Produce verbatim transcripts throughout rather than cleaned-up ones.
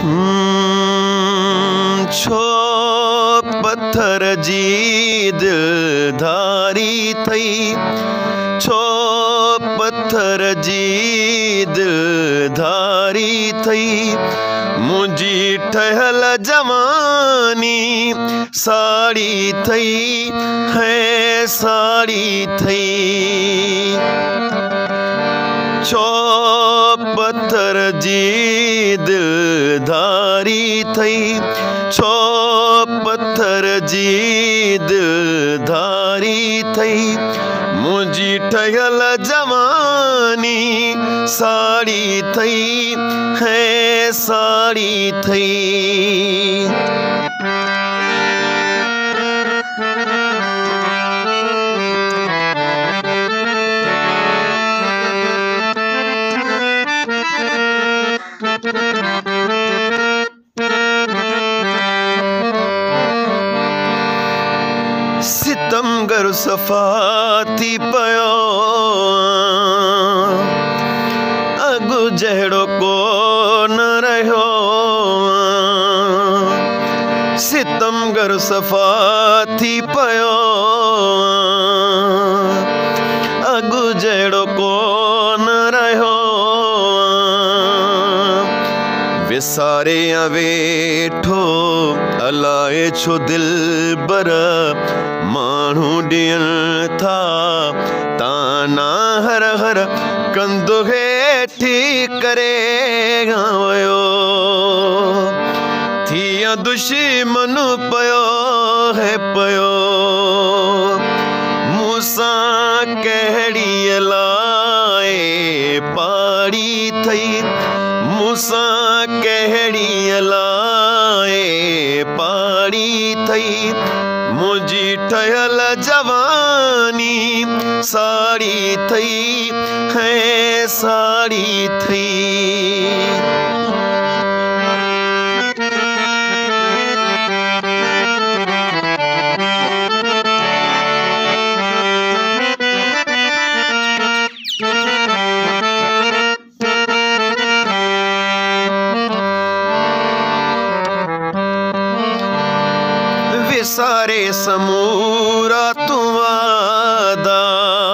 छो पत्थर जी दिलधारी थई, छो पत्थर जी दिलधारी थई, मुझी ठहल जवानी साड़ी थई है साड़ी थई। छो पत्थर जी दिलधारी थई, छो पत्थर जी दिलधारी थई, मुझी ठहल जवानी साड़ी थई है साड़ी थई। सितमगर सफ़ा थी पयो, अगु जहिड़ो को न रहियो। सितमगर सफ़ा थी पयो, अगु जहिड़ो को न रहियो। विसारे वेठो अलाए छो दिलबर, माण्हू ॾियनि था ताना हर हर, कंधु हेठी करे वयो। थिया दुश्मन पयो है पयो, मूसां कहिड़ी लाए पाड़ी थई, मूसां कहिड़ी लाए पाड़ी थई, मुझी ठहल जवानी साड़ी थई है साड़ी थई। सारे समूरा तू वादा,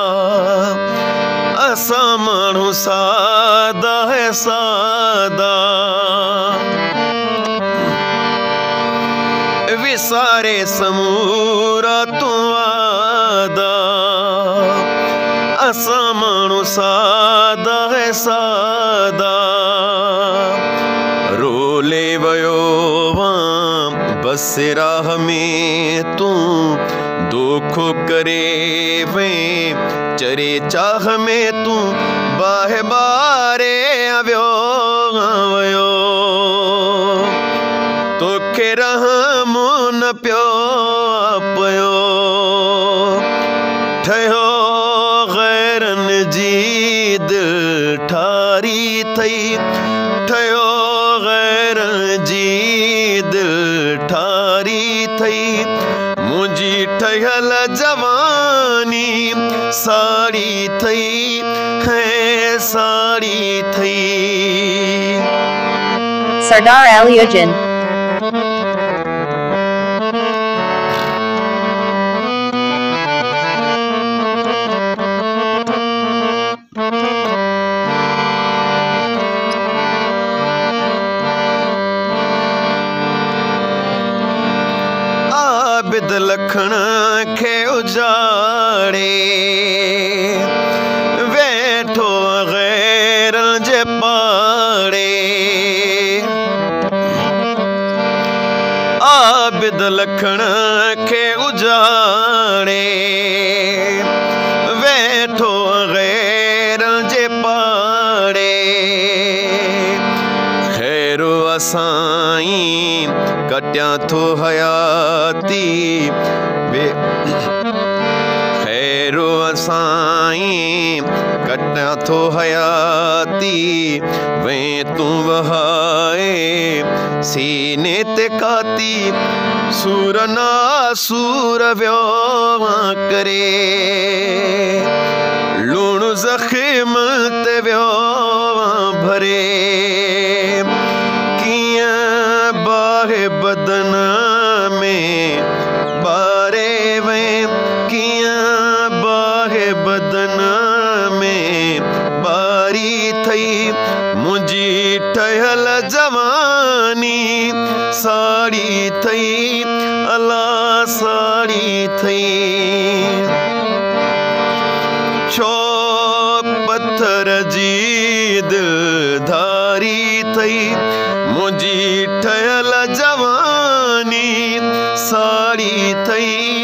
असा माण्हू सादा है सादा। विसारे समूरा तू वादा, असा माण्हू सादा है सादा। रोले वयो बस राह में तू दुख करे वे, चरे चाह में तू बाहे बारे आव्यो वयो। तोखे रहम न पियो पयो, ठहियो गैरन जी दिल ठारी थई, ठहियो गैरन जी दिल ठारी थई, मुझी ठहल जवानी साड़ी थई है साड़ी थई। सरदार Aliuddin। आबिद लखण खे उजाड़े, वेठो गैरन जे पाड़े। आबिद लखण खे उजाड़े, वेठो गैरन जे पाड़े। खैरो असाईं कटिया थो हयाती वे, खैरो असाईं कटिया थो हयाती वे, तू वहाए सीने ते काती। सूर ना सूर व्यो करे, लूण जख्म ते व्यो भरे। किया थई मुंहिंजी ठहियल जवानी साड़ी थई अला साड़ी थई छो पत्थर जी दिलधारी थई मुंहिंजी ठहियल जवानी साड़ी थई